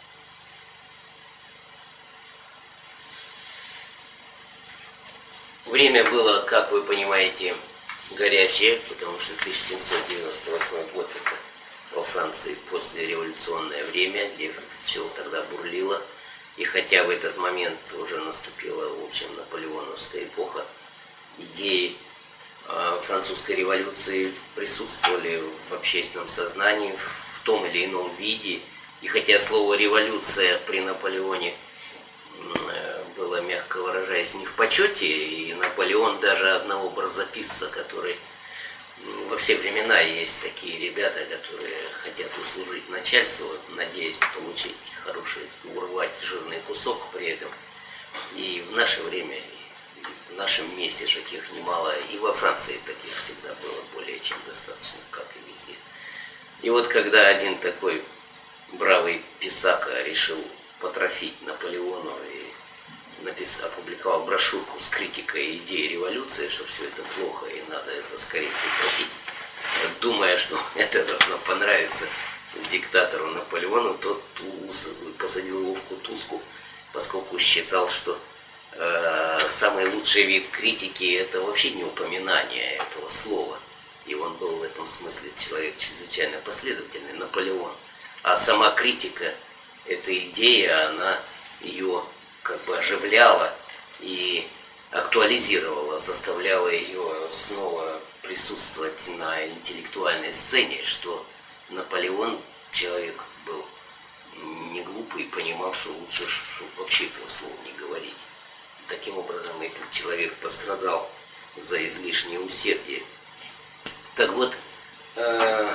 Время было, как вы понимаете, горячее, потому что тысяча семьсот девяносто восьмой год — это во Франции послереволюционное время, где все тогда бурлило. И хотя в этот момент уже наступила, в общем, наполеоновская эпоха, идеи французской революции присутствовали в общественном сознании в том или ином виде. И хотя слово «революция» при Наполеоне было, мягко выражаясь, не в почете, и Наполеон даже одного барзаписца, который во все времена есть такие ребята, которые хотят услужить начальству, надеясь получить хороший, урвать жирный кусок при этом. И в наше время, в нашем месте таких немало, и во Франции таких всегда было более чем достаточно, как и везде. И вот когда один такой бравый писака решил потрофить Наполеону и написал, опубликовал брошюрку с критикой идеи революции, что все это плохо и надо это скорее прекратить, думая, что это должно понравиться диктатору Наполеону, тот посадил его в кутузку, поскольку считал, что э, самый лучший вид критики — это вообще не упоминание этого слова. И он был в этом смысле человек чрезвычайно последовательный, Наполеон. А сама критика, эта идея, она ее как бы оживляла и актуализировала, заставляла ее снова присутствовать на интеллектуальной сцене, что Наполеон человек был не глупый и понимал, что лучше чтобы вообще этого слова не говорить. Таким образом, этот человек пострадал за излишнее усердие. Так вот, э,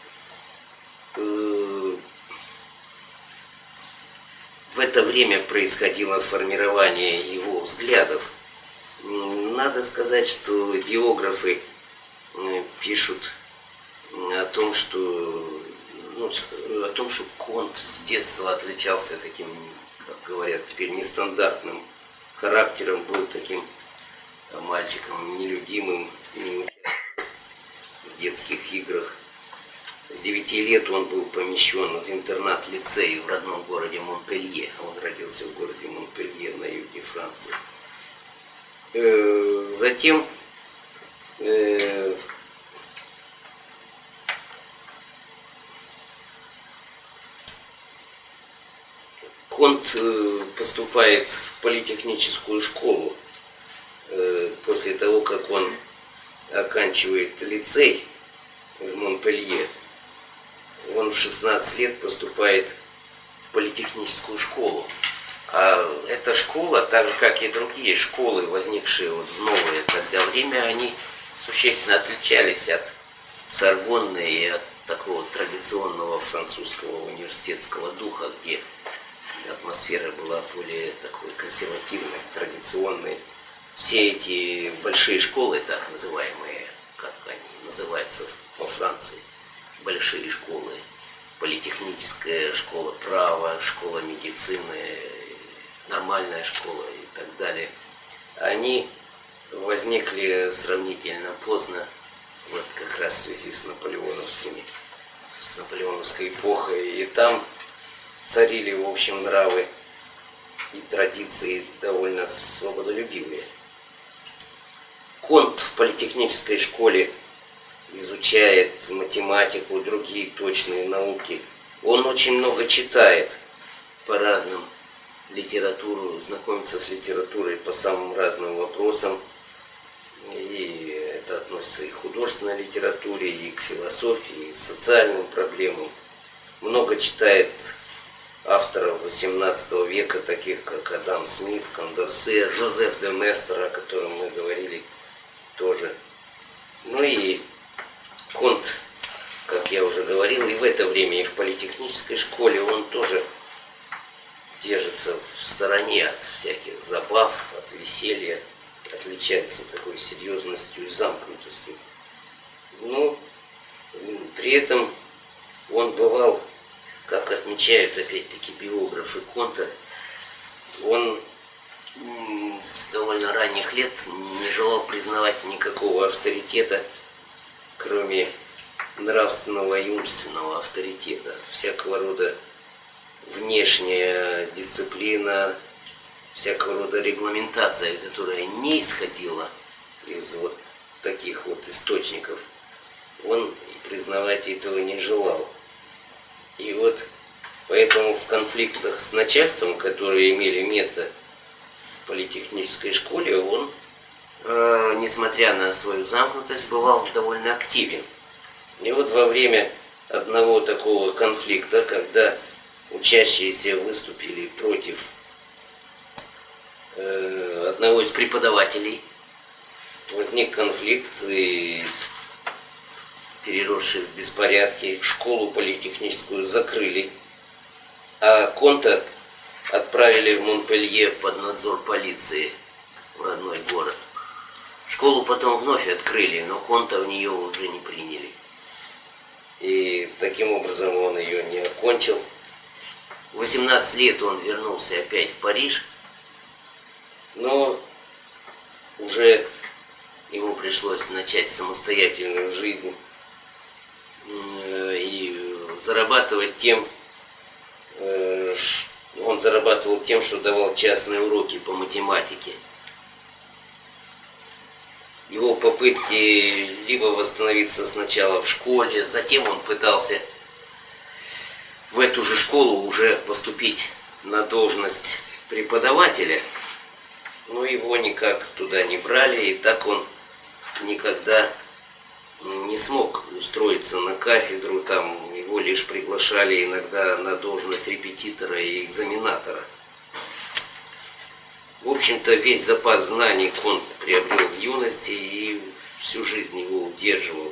э, в это время происходило формирование его взглядов. Надо сказать, что биографы пишут о том, что, ну, о том, что Конт с детства отличался таким, как говорят теперь, нестандартным характером, был таким мальчиком нелюдимым, не участвовал в детских играх. С девяти лет он был помещен в интернат-лицей в родном городе Монпелье. Он родился в городе Монпелье на юге Франции. Затем Конт поступает в политехническую школу после того, как он оканчивает лицей в Монпелье. Он в шестнадцать лет поступает в политехническую школу. А эта школа, так же как и другие школы, возникшие вот в новое тогда время, они существенно отличались от Сорбонны и от такого традиционного французского университетского духа, где атмосфера была более такой консервативной, традиционной. Все эти большие школы, так называемые, как они называются во Франции, большие школы, политехническая школа права, школа медицины, нормальная школа и так далее, они возникли сравнительно поздно, вот как раз в связи с наполеоновскими, с наполеоновской эпохой, и там царили, в общем, нравы и традиции довольно свободолюбивые. Конт в политехнической школе изучает математику, другие точные науки. Он очень много читает по разным литературам, знакомится с литературой по самым разным вопросам. И это относится и к художественной литературе, и к философии, и к социальным проблемам. Много читает авторов восемнадцатого века, таких как Адам Смит, Кондорсе, Жозеф де Местер, о котором мы говорили тоже. Ну и Конт, как я уже говорил, и в это время, и в политехнической школе он тоже держится в стороне от всяких забав, от веселья, отличается такой серьезностью и замкнутостью. Но при этом он бывал, как отмечают опять-таки биографы Конта, он с довольно ранних лет не желал признавать никакого авторитета, кроме нравственного и умственного авторитета. Всякого рода внешняя дисциплина, всякого рода регламентация, которая не исходила из вот таких вот источников, он признавать этого не желал. И вот поэтому в конфликтах с начальством, которые имели место в политехнической школе, он, э, несмотря на свою замкнутость, бывал довольно активен. И вот во время одного такого конфликта, когда учащиеся выступили против э, одного из преподавателей, возник конфликт, и переросший в беспорядки, школу политехническую закрыли, а Конта отправили в Монпелье под надзор полиции в родной город. Школу потом вновь открыли, но Конта в нее уже не приняли. И таким образом он ее не окончил. В восемнадцать лет он вернулся опять в Париж, но уже ему пришлось начать самостоятельную жизнь и зарабатывать тем, он зарабатывал тем, что давал частные уроки по математике. Его попытки либо восстановиться сначала в школе, затем он пытался в эту же школу уже поступить на должность преподавателя, но его никак туда не брали, и так он никогда не смог устроиться на кафедру, там его лишь приглашали иногда на должность репетитора и экзаменатора. В общем-то, весь запас знаний Конт приобрел в юности и всю жизнь его удерживал.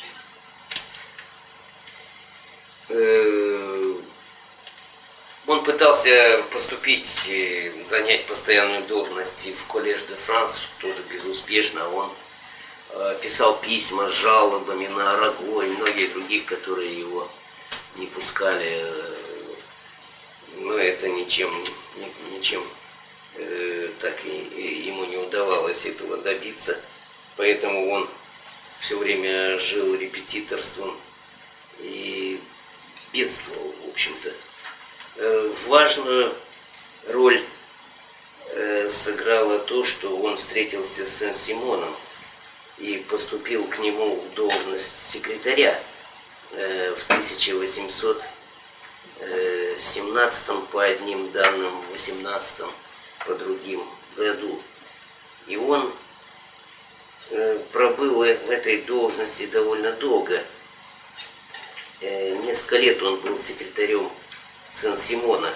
Он пытался поступить, занять постоянную должность в Коллеж де Франс, тоже безуспешно. Он писал письма с жалобами на Араго и многие другие, которые его не пускали. Но это ничем, ничем так и ему не удавалось этого добиться. Поэтому он все время жил репетиторством и бедствовал, в общем-то. Важную роль сыграло то, что он встретился с Сен-Симоном и поступил к нему в должность секретаря в тысяча восемьсот семнадцатом по одним данным, восемнадцатом по другим году. И он пробыл в этой должности довольно долго. Несколько лет он был секретарем Сен-Симона.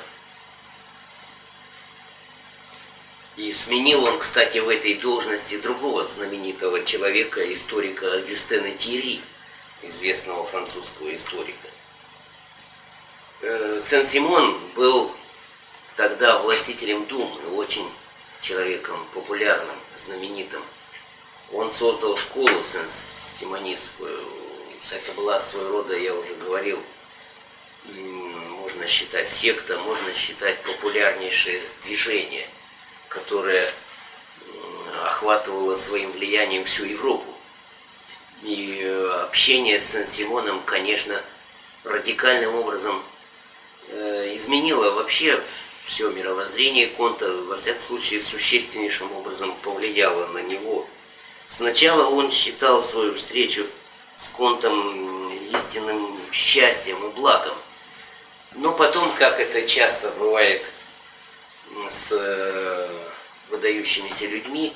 И сменил он, кстати, в этой должности другого знаменитого человека, историка Гюстена Тьерри, известного французского историка. Сен-Симон был тогда властителем Думы, очень человеком популярным, знаменитым. Он создал школу сен-симонистскую. Это была своего рода, я уже говорил, можно считать секта, можно считать популярнейшее движение, которое охватывало своим влиянием всю Европу. И общение с Сен-Симоном, конечно, радикальным образом изменило вообще все мировоззрение Конта, во всяком случае, существеннейшим образом повлияло на него. Сначала он считал свою встречу с Контом истинным счастьем и благом. Но потом, как это часто бывает с выдающимися людьми,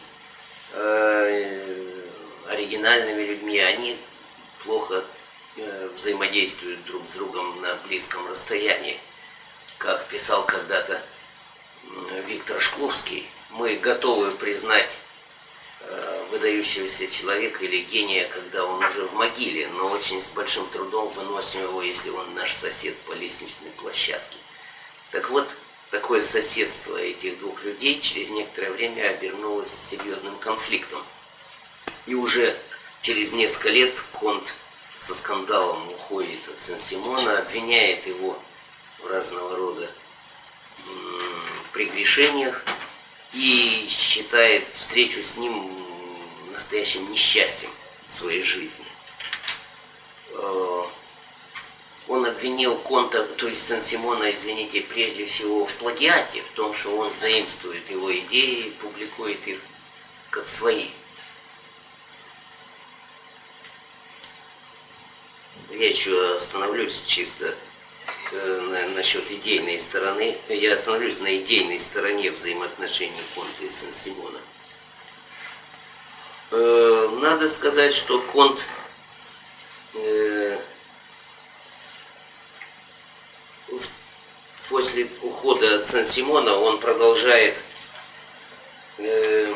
оригинальными людьми, они плохо взаимодействуют друг с другом на близком расстоянии. Как писал когда-то Виктор Шкловский, мы готовы признать выдающегося человека или гения, когда он уже в могиле, но очень с большим трудом выносим его, если он наш сосед по лестничной площадке. Так вот, такое соседство этих двух людей через некоторое время обернулось серьезным конфликтом. И уже через несколько лет Конт со скандалом уходит от Сен-Симона, обвиняет его в разного рода прегрешениях и считает встречу с ним настоящим несчастьем в своей жизни. Он обвинил Конта, то есть Сен-Симона, извините, прежде всего в плагиате, в том, что он заимствует его идеи, публикует их как свои. Я еще остановлюсь чисто э, на, насчет идейной стороны. Я остановлюсь на идейной стороне взаимоотношений Конта и Сен-Симона. Э, надо сказать, что Конт э, после ухода от Сен-Симона он продолжает э,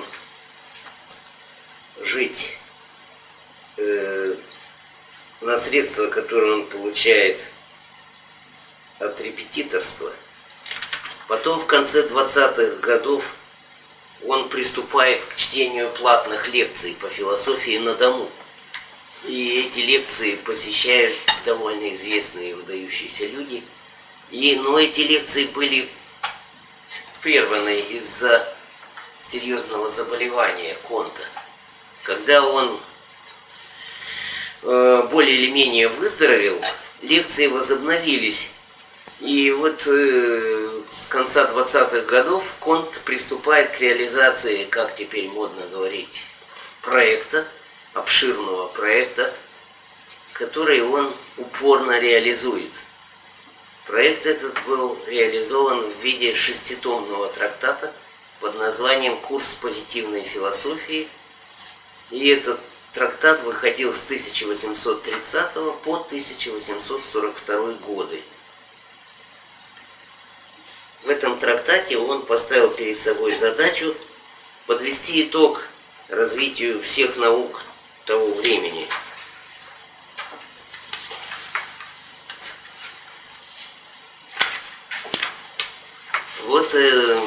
жить э, на средства, которые он получает от репетиторства. Потом в конце двадцатых годов он приступает к чтению платных лекций по философии на дому. И эти лекции посещают довольно известные и выдающиеся люди. И, но эти лекции были прерваны из-за серьезного заболевания Конта. Когда он э, более или менее выздоровел, лекции возобновились. И вот э, с конца двадцатых годов Конт приступает к реализации, как теперь модно говорить, проекта, обширного проекта, который он упорно реализует. Проект этот был реализован в виде шеститомного трактата под названием «Курс позитивной философии». И этот трактат выходил с тысяча восемьсот тридцатого по тысяча восемьсот сорок второй годы. В этом трактате он поставил перед собой задачу подвести итог развитию всех наук того времени. Вот э,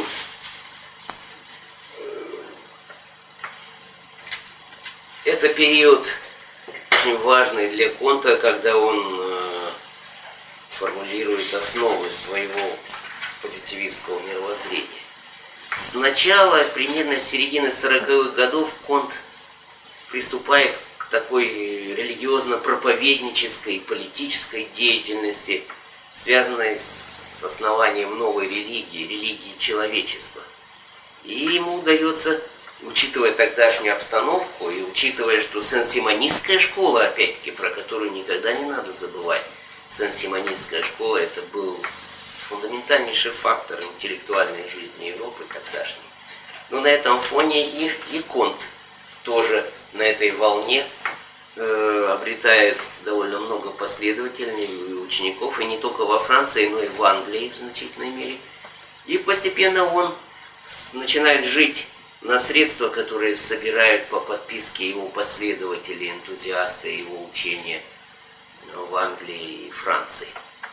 это период очень важный для Конта, когда он э, формулирует основы своего позитивистского мировоззрения. Сначала, примерно с середины сороковых годов, Конт приступает к такой религиозно-проповеднической, политической деятельности, связанной с основанием новой религии, религии человечества. И ему удается, учитывая тогдашнюю обстановку и учитывая, что сен-симонистская школа, опять-таки, про которую никогда не надо забывать, сен-симонистская школа — это был фундаментальнейший фактор интеллектуальной жизни Европы тогдашней. Но на этом фоне и, и Конт тоже на этой волне э, обретает довольно много последователей и учеников, и не только во Франции, но и в Англии в значительной мере. И постепенно он начинает жить на средства, которые собирают по подписке его последователи, энтузиасты его учения в Англии и Франции.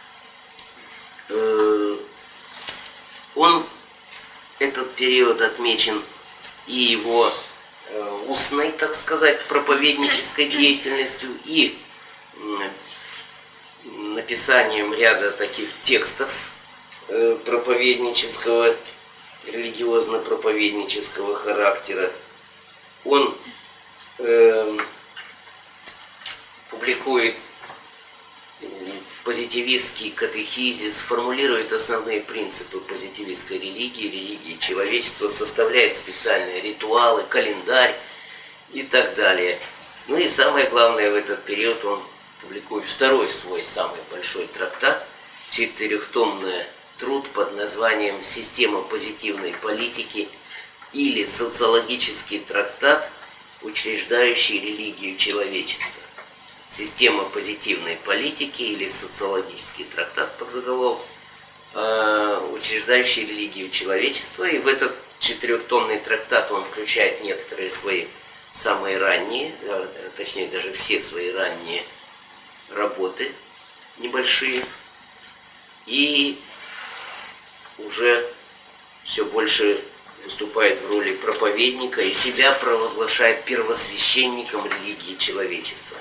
Он, этот период отмечен и его устной, так сказать, проповеднической деятельностью, и написанием ряда таких текстов проповеднического, религиозно-проповеднического характера. Он э, публикует позитивистский катехизис, формулирует основные принципы позитивистской религии, религии человечества, составляет специальные ритуалы, календарь и так далее. Ну и самое главное, в этот период он публикует второй свой самый большой трактат, четырехтомный труд под названием «Система позитивной политики» или «Социологический трактат, учреждающий религию человечества». «Система позитивной политики» или «Социологический трактат» под заголовок, учреждающий религию человечества. И в этот четырехтомный трактат он включает некоторые свои самые ранние, точнее даже все свои ранние работы небольшие, и уже все больше выступает в роли проповедника и себя провозглашает первосвященником религии человечества.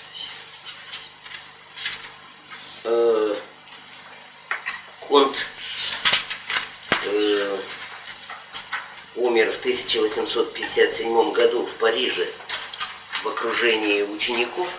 Конт э, умер в тысяча восемьсот пятьдесят седьмом году в Париже в окружении учеников.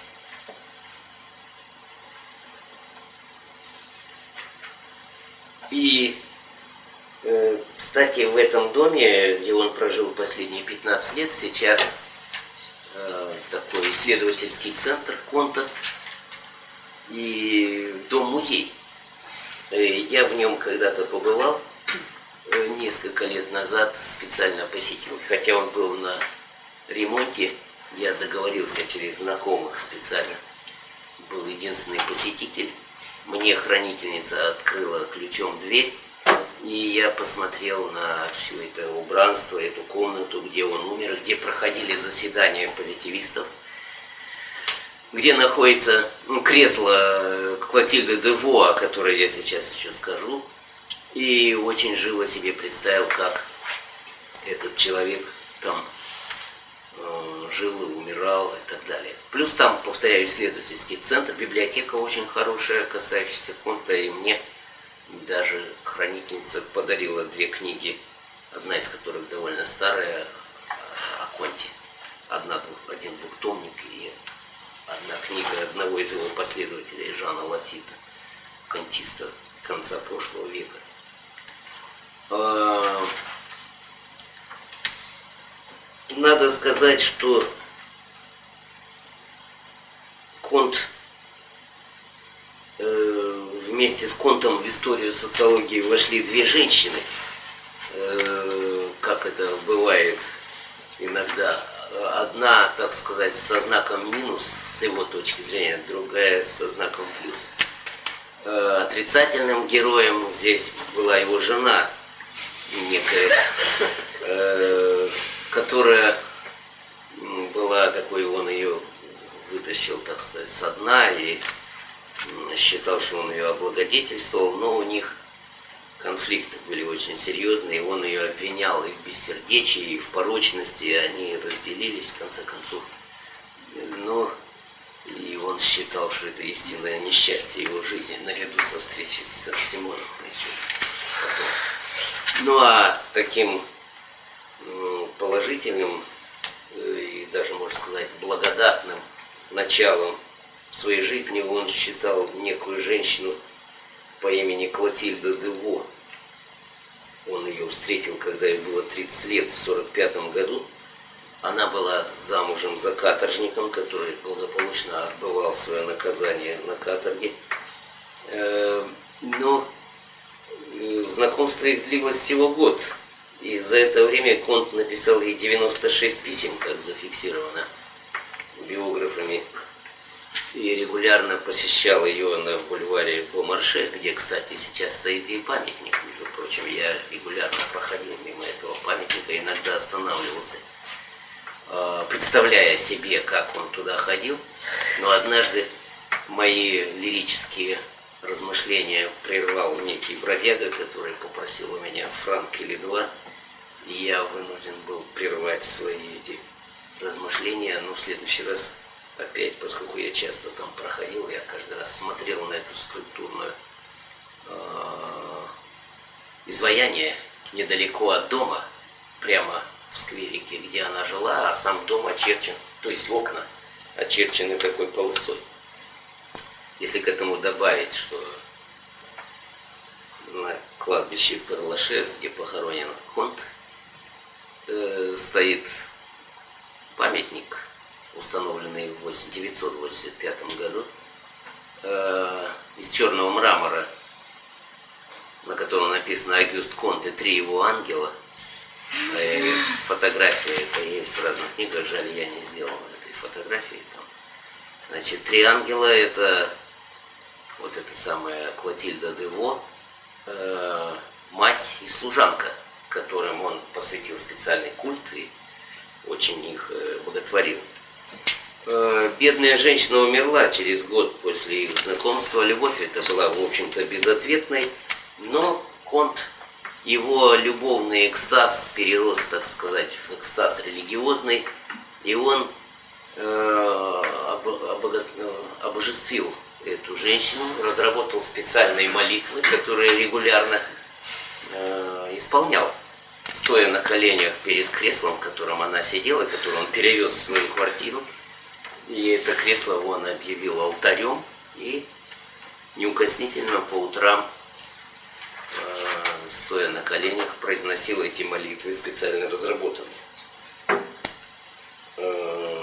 И, э, кстати, в этом доме, где он прожил последние пятнадцать лет, сейчас э, такой исследовательский центр Конта и дом-музей. Я в нем когда-то побывал, несколько лет назад специально посетил, хотя он был на ремонте, я договорился через знакомых специально, был единственный посетитель. Мне хранительница открыла ключом дверь, и я посмотрел на все это убранство, эту комнату, где он умер, где проходили заседания позитивистов, где находится ну, кресло Клотильды де Вуа, о которой я сейчас еще скажу, и очень живо себе представил, как этот человек там э, жил и умирал и так далее. Плюс там, повторяю, исследовательский центр, библиотека очень хорошая, касающаяся Конта, и мне даже хранительница подарила две книги, одна из которых довольно старая, о Конте, одна, один двухтомник и одна книга одного из его последователей, Жана Лафита, кантиста конца прошлого века. Надо сказать, что Конт вместе с Контом в историю социологии вошли две женщины, как это бывает иногда. Одна, так сказать, со знаком минус с его точки зрения, другая со знаком плюс. Отрицательным героем здесь была его жена, некая, которая была такой, он ее вытащил, так сказать, со дна и считал, что он ее облагодетельствовал, но у них конфликты были очень серьезные, и он ее обвинял и в бессердечии, и в порочности, и они разделились в конце концов. Но и он считал, что это истинное несчастье его жизни, наряду со встречей с Симоном еще потом. Ну а таким положительным и даже, можно сказать, благодатным началом в своей жизни он считал некую женщину по имени Клотильда де Вуа. Он ее встретил, когда ей было тридцать лет, в сорок пятом году. Она была замужем за каторжником, который благополучно отбывал свое наказание на каторге. Но знакомство их длилось всего год. И за это время Конт написал ей девяносто шесть писем, как зафиксировано биографом автографами и регулярно посещал ее на бульваре Бомарше, где, кстати, сейчас стоит и памятник. Между прочим, я регулярно проходил мимо этого памятника, иногда останавливался, представляя себе, как он туда ходил. Но однажды мои лирические размышления прервал некий бродяга, который попросил у меня франк или два, и я вынужден был прервать свои эти размышления. Но в следующий раз опять, поскольку я часто там проходил, я каждый раз смотрел на эту скульптурную э, изваяние недалеко от дома, прямо в скверике, где она жила, а сам дом очерчен, то есть окна очерчены такой полосой. Если к этому добавить, что на кладбище Пер-Лашез, где похоронен Конт, э, стоит памятник, установленный в тысяча девятьсот восемьдесят пятом году, э, из черного мрамора, на котором написано «Агюст Конт и три его ангела». Э, фотография это есть в разных книгах, жаль, я не сделал этой фотографии. Там. Значит, три ангела — это вот эта самая Клотильда де Во, э, мать и служанка, которым он посвятил специальный культ и очень их э, боготворил. Э, бедная женщина умерла через год после их знакомства. Любовь эта была, в общем-то, безответной, но Конт, его любовный экстаз перерос, так сказать, в экстаз религиозный, и он э, обого... обожествил эту женщину, разработал специальные молитвы, которые регулярно э, исполнял, стоя на коленях перед креслом, в котором она сидела, которое он перевез в свою квартиру. И это кресло он объявил алтарем и неукоснительно по утрам, э, стоя на коленях, произносил эти молитвы, специально разработанные. Э,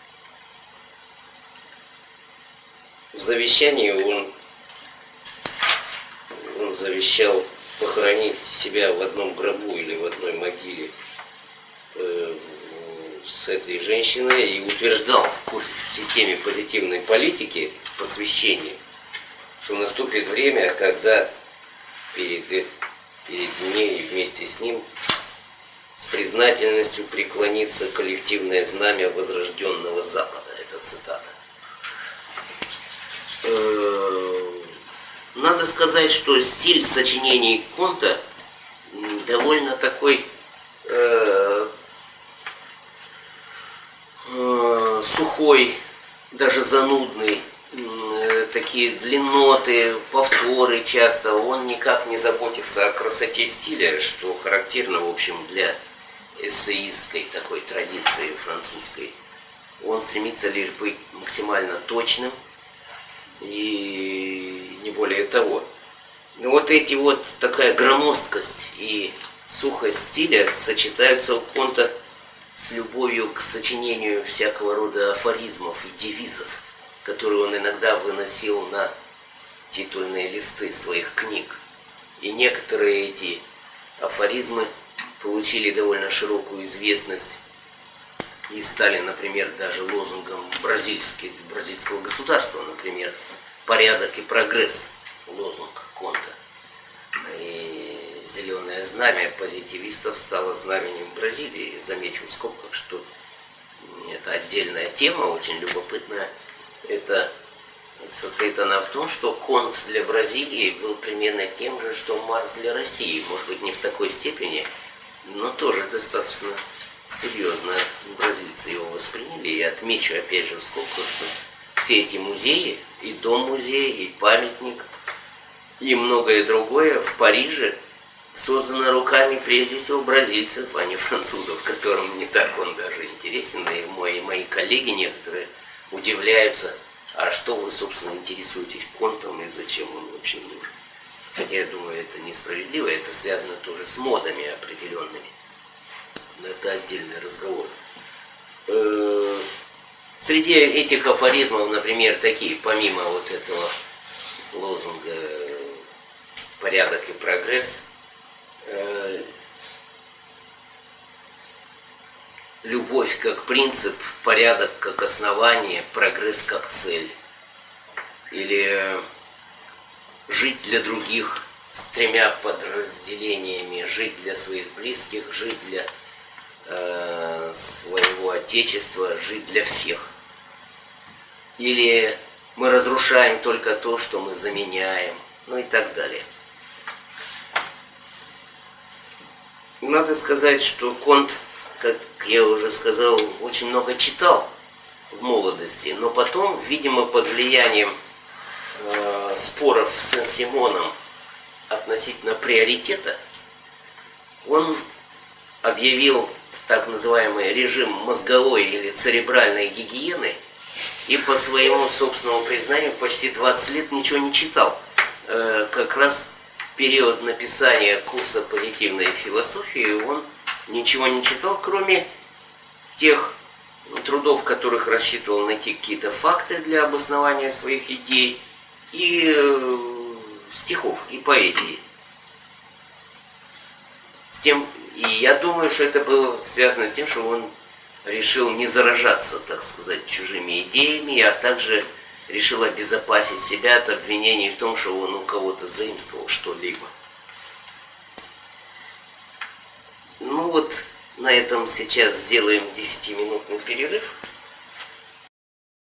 в завещании он, он завещал похоронить себя в одном гробу или в одной могиле э, с этой женщиной, и утверждал в системе позитивной политики посвящения, что наступит время, когда перед, перед ней и вместе с ним с признательностью преклонится коллективное знамя возрожденного Запада. Это цитата. Надо сказать, что стиль сочинений Конта довольно такой э, э, сухой, даже занудный, э, такие длинноты, повторы часто. Он никак не заботится о красоте стиля, что характерно, в общем, для эссеистской такой традиции французской. Он стремится лишь быть максимально точным и не более того. Но вот эти вот такая громоздкость и сухость стиля сочетаются у Конта с любовью к сочинению всякого рода афоризмов и девизов, которые он иногда выносил на титульные листы своих книг. И некоторые эти афоризмы получили довольно широкую известность и стали, например, даже лозунгом бразильского государства, например, «Порядок и прогресс» лозунг Конта. И зеленое знамя позитивистов стало знаменем Бразилии. Замечу в скобках, что это отдельная тема, очень любопытная. Это состоит она в том, что Конт для Бразилии был примерно тем же, что Маркс для России. Может быть, не в такой степени, но тоже достаточно серьезно бразильцы его восприняли. И отмечу опять же в скобках, что все эти музеи, и дом-музей, и памятник, и многое другое в Париже создано руками прежде всего бразильцев, а не французов, которым не так он даже интересен. И мои, мои коллеги некоторые удивляются, а что вы, собственно, интересуетесь Контом и зачем он вообще нужен. Хотя я думаю, это несправедливо, это связано тоже с модами определенными. Но это отдельный разговор. Среди этих афоризмов, например, такие, помимо вот этого лозунга «Порядок и прогресс», любовь как принцип, порядок как основание, прогресс как цель. Или жить для других с тремя подразделениями: жить для своих близких, жить для э, своего отечества, жить для всех. Или мы разрушаем только то, что мы заменяем, ну и так далее. Надо сказать, что Конт, как я уже сказал, очень много читал в молодости, но потом, видимо, под влиянием э, споров с Сен-Симоном относительно приоритета, он объявил так называемый режим мозговой или церебральной гигиены и по своему собственному признанию почти двадцать лет ничего не читал. Э, как раз в период написания курса позитивной философии он ничего не читал, кроме тех трудов, в которых рассчитывал найти какие-то факты для обоснования своих идей, и э, стихов, и поэзии. С тем, и я думаю, что это было связано с тем, что он решил не заражаться, так сказать, чужими идеями, а также решил обезопасить себя от обвинений в том, что он у кого-то заимствовал что-либо. Ну вот, на этом сейчас сделаем десятиминутный перерыв.